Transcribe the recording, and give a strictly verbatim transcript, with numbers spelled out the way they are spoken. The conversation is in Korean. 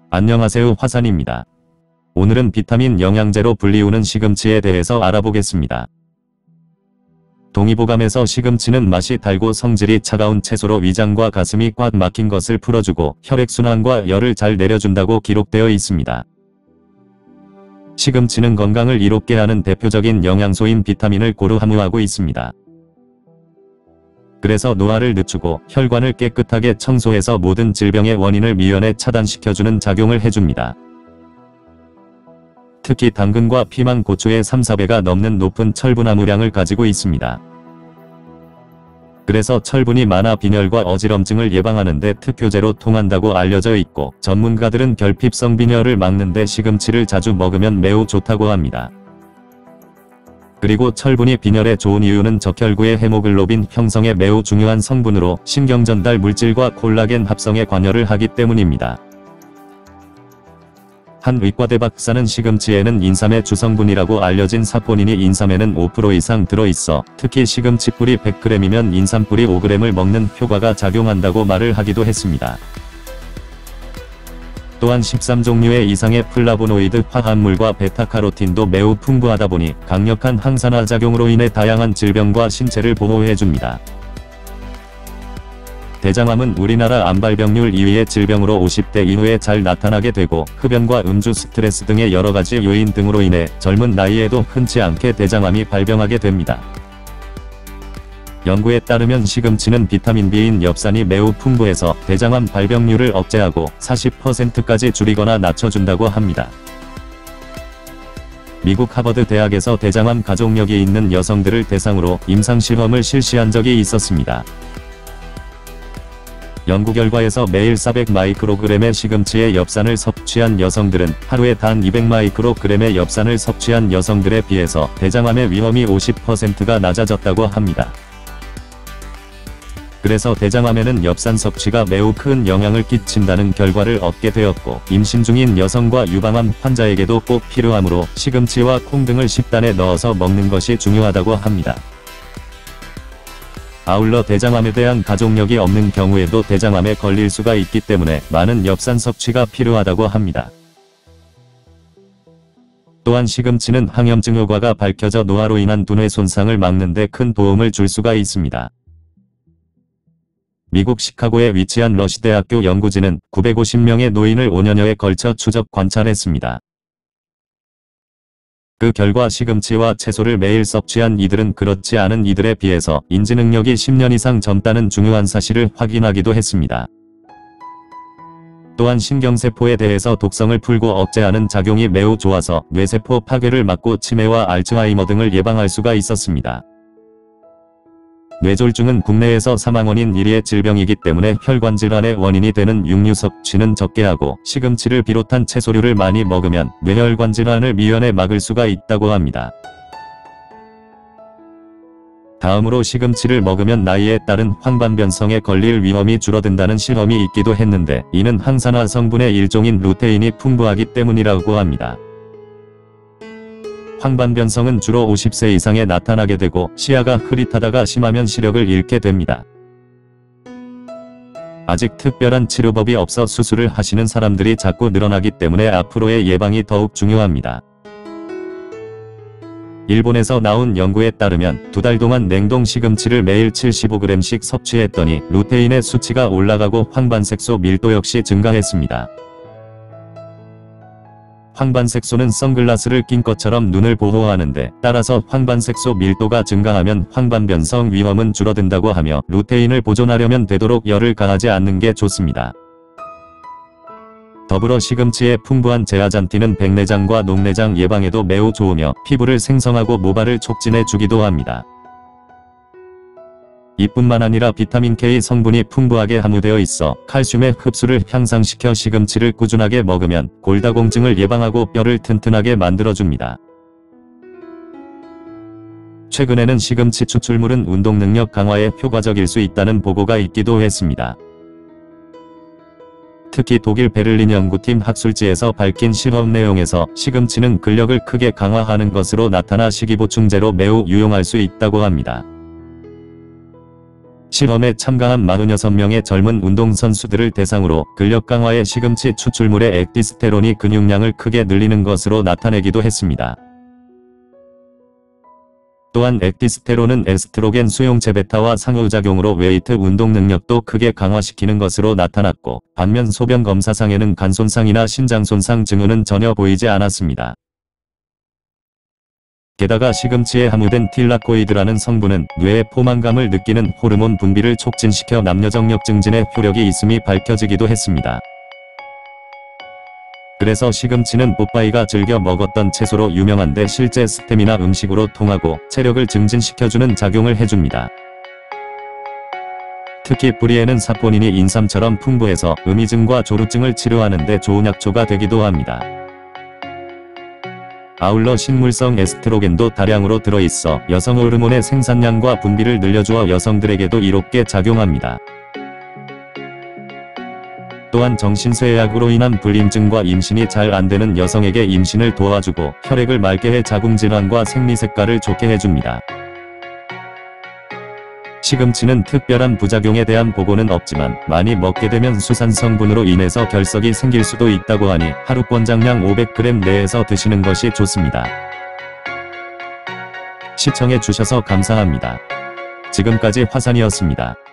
안녕하세요, 화산입니다. 오늘은 비타민 영양제로 불리우는 시금치에 대해서 알아보겠습니다. 동의보감에서 시금치는 맛이 달고 성질이 차가운 채소로 위장과 가슴이 꽉 막힌 것을 풀어주고 혈액순환과 열을 잘 내려준다고 기록되어 있습니다. 시금치는 건강을 이롭게 하는 대표적인 영양소인 비타민을 고루 함유하고 있습니다. 그래서 노화를 늦추고 혈관을 깨끗하게 청소해서 모든 질병의 원인을 미연에 차단시켜주는 작용을 해줍니다. 특히 당근과 피망, 고추의 삼, 사 배가 넘는 높은 철분 함유량을 가지고 있습니다. 그래서 철분이 많아 빈혈과 어지럼증을 예방하는 데 특효제로 통한다고 알려져 있고, 전문가들은 결핍성 빈혈을 막는 데 시금치를 자주 먹으면 매우 좋다고 합니다. 그리고 철분이 빈혈에 좋은 이유는 적혈구의 헤모글로빈 형성에 매우 중요한 성분으로 신경전달 물질과 콜라겐 합성에 관여를 하기 때문입니다. 한 의과대 박사는 시금치에는 인삼의 주성분이라고 알려진 사포닌이 인삼에는 오 퍼센트 이상 들어있어 특히 시금치 뿌리 백 그램이면 인삼 뿌리 오 그램을 먹는 효과가 작용한다고 말을 하기도 했습니다. 또한 십삼 종류의 이상의 플라보노이드 화합물과 베타카로틴도 매우 풍부하다 보니 강력한 항산화 작용으로 인해 다양한 질병과 신체를 보호해줍니다. 대장암은 우리나라 암 발병률 이 위의 질병으로 오십 대 이후에 잘 나타나게 되고, 흡연과 음주, 스트레스 등의 여러가지 요인 등으로 인해 젊은 나이에도 흔치 않게 대장암이 발병하게 됩니다. 연구에 따르면 시금치는 비타민 B인 엽산이 매우 풍부해서 대장암 발병률을 억제하고 사십 퍼센트까지 줄이거나 낮춰준다고 합니다. 미국 하버드 대학에서 대장암 가족력이 있는 여성들을 대상으로 임상실험을 실시한 적이 있었습니다. 연구 결과에서 매일 사백 마이크로그램의 시금치의 엽산을 섭취한 여성들은 하루에 단 이백 마이크로그램의 엽산을 섭취한 여성들에 비해서 대장암의 위험이 오십 퍼센트가 낮아졌다고 합니다. 그래서 대장암에는 엽산 섭취가 매우 큰 영향을 끼친다는 결과를 얻게 되었고, 임신 중인 여성과 유방암 환자에게도 꼭 필요하므로 시금치와 콩 등을 식단에 넣어서 먹는 것이 중요하다고 합니다. 아울러 대장암에 대한 가족력이 없는 경우에도 대장암에 걸릴 수가 있기 때문에 많은 엽산 섭취가 필요하다고 합니다. 또한 시금치는 항염증 효과가 밝혀져 노화로 인한 두뇌 손상을 막는 데 큰 도움을 줄 수가 있습니다. 미국 시카고에 위치한 러시대학교 연구진은 구백오십 명의 노인을 오 년여에 걸쳐 추적 관찰했습니다. 그 결과 시금치와 채소를 매일 섭취한 이들은 그렇지 않은 이들에 비해서 인지 능력이 십 년 이상 젊다는 중요한 사실을 확인하기도 했습니다. 또한 신경세포에 대해서 독성을 풀고 억제하는 작용이 매우 좋아서 뇌세포 파괴를 막고 치매와 알츠하이머 등을 예방할 수가 있었습니다. 뇌졸중은 국내에서 사망원인 일 위의 질병이기 때문에 혈관질환의 원인이 되는 육류 섭취는 적게 하고, 시금치를 비롯한 채소류를 많이 먹으면 뇌혈관 질환을 미연에 막을 수가 있다고 합니다. 다음으로 시금치를 먹으면 나이에 따른 황반변성에 걸릴 위험이 줄어든다는 실험이 있기도 했는데, 이는 항산화 성분의 일종인 루테인이 풍부하기 때문이라고 합니다. 황반변성은 주로 오십 세 이상에 나타나게 되고, 시야가 흐릿하다가 심하면 시력을 잃게 됩니다. 아직 특별한 치료법이 없어 수술을 하시는 사람들이 자꾸 늘어나기 때문에 앞으로의 예방이 더욱 중요합니다. 일본에서 나온 연구에 따르면 두 달 동안 냉동 시금치를 매일 칠십오 그램씩 섭취했더니 루테인의 수치가 올라가고 황반색소 밀도 역시 증가했습니다. 황반색소는 선글라스를 낀 것처럼 눈을 보호하는데, 따라서 황반색소 밀도가 증가하면 황반변성 위험은 줄어든다고 하며, 루테인을 보존하려면 되도록 열을 가하지 않는 게 좋습니다. 더불어 시금치의 풍부한 제아잔틴은 백내장과 녹내장 예방에도 매우 좋으며 피부를 생성하고 모발을 촉진해 주기도 합니다. 이뿐만 아니라 비타민 K 성분이 풍부하게 함유되어 있어 칼슘의 흡수를 향상시켜 시금치를 꾸준하게 먹으면 골다공증을 예방하고 뼈를 튼튼하게 만들어줍니다. 최근에는 시금치 추출물은 운동 능력 강화에 효과적일 수 있다는 보고가 있기도 했습니다. 특히 독일 베를린 연구팀 학술지에서 밝힌 실험 내용에서 시금치는 근력을 크게 강화하는 것으로 나타나 식이보충제로 매우 유용할 수 있다고 합니다. 실험에 참가한 사십육 명의 젊은 운동선수들을 대상으로 근력 강화에 시금치 추출물의 액티스테론이 근육량을 크게 늘리는 것으로 나타내기도 했습니다. 또한 액티스테론은 에스트로겐 수용체 베타와 상호작용으로 웨이트 운동 능력도 크게 강화시키는 것으로 나타났고, 반면 소변 검사상에는 간 손상이나 신장 손상 징후는 전혀 보이지 않았습니다. 게다가 시금치에 함유된 틸라코이드라는 성분은 뇌의 포만감을 느끼는 호르몬 분비를 촉진시켜 남녀정력 증진에 효력이 있음이 밝혀지기도 했습니다. 그래서 시금치는 뽀빠이가 즐겨 먹었던 채소로 유명한데 실제 스테미나 음식으로 통하고 체력을 증진시켜주는 작용을 해줍니다. 특히 뿌리에는 사포닌이 인삼처럼 풍부해서 음이증과 조루증을 치료하는 데 좋은 약초가 되기도 합니다. 아울러 식물성 에스트로겐도 다량으로 들어있어 여성 호르몬의 생산량과 분비를 늘려주어 여성들에게도 이롭게 작용합니다. 또한 정신쇠약으로 인한 불임증과 임신이 잘 안되는 여성에게 임신을 도와주고 혈액을 맑게 해 자궁질환과 생리색깔을 좋게 해줍니다. 시금치는 특별한 부작용에 대한 보고는 없지만 많이 먹게 되면 수산 성분으로 인해서 결석이 생길 수도 있다고 하니 하루 권장량 오백 그램 내에서 드시는 것이 좋습니다. 시청해 주셔서 감사합니다. 지금까지 화산이었습니다.